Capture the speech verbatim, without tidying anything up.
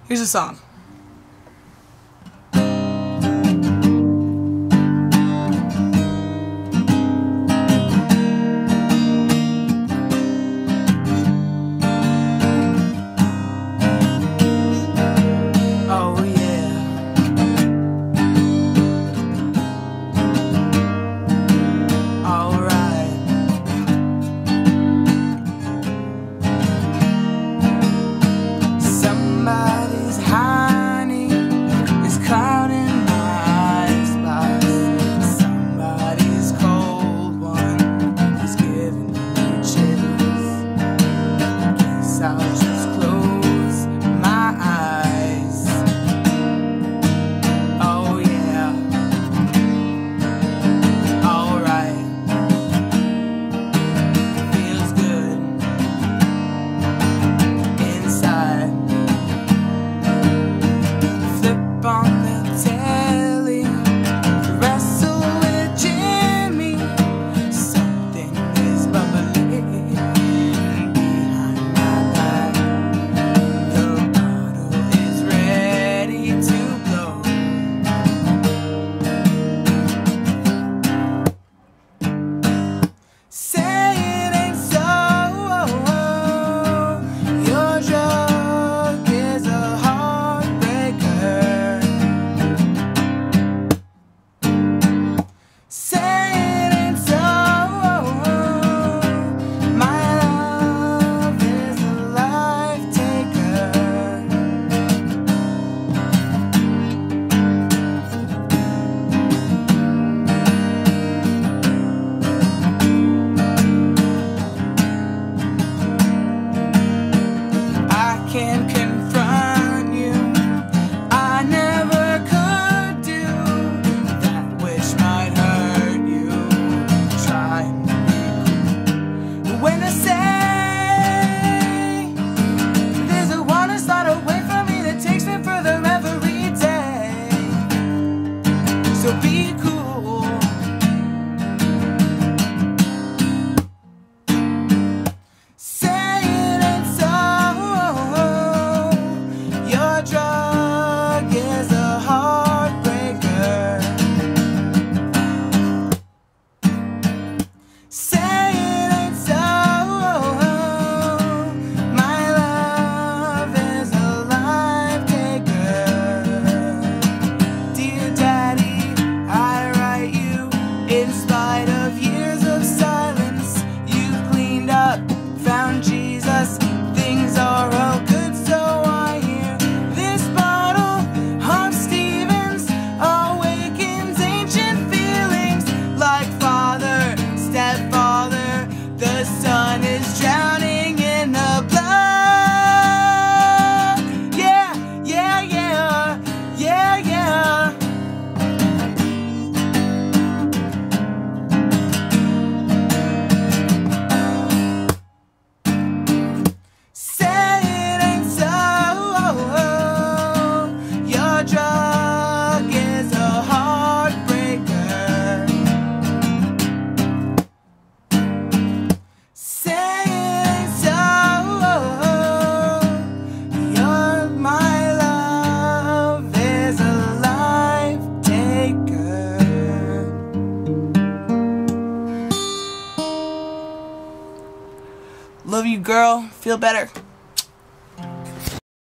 Here's a song. Oh yeah. Alright. Somebody's honey is clouding my eyes. Somebody's cold one is giving me chills. Guess I'll just close my eyes. Oh yeah. Alright. Feels good inside. Flip on the telly, wrestle with Jimmy. Something is bubbling behind my back. The bottle is ready to blow. Say it ain't so. Your drug is a heartbreaker. Say it ain't so. My love is a life taker. I can't confront you. I never could do that which might hurt you. Trying to be cool. When I say there's a wanna start away from me that takes me further every day. So be cool. Say it ain't so. Your drug is a heartbreaker. Say it ain't so. My love is a life taker. Dear Daddy, I write you in spite of years of silence. You've cleaned up, found Jesus. Things are all good, so I hear this bottle of Stevens awakens ancient feelings like father, stepfather. The sun is drowning in the blood. Yeah, yeah, yeah, yeah, yeah. Say it ain't so. Your drug is a heartbreaker. Say it ain't so. Your my love is a life taker. Love you, girl. Feel better.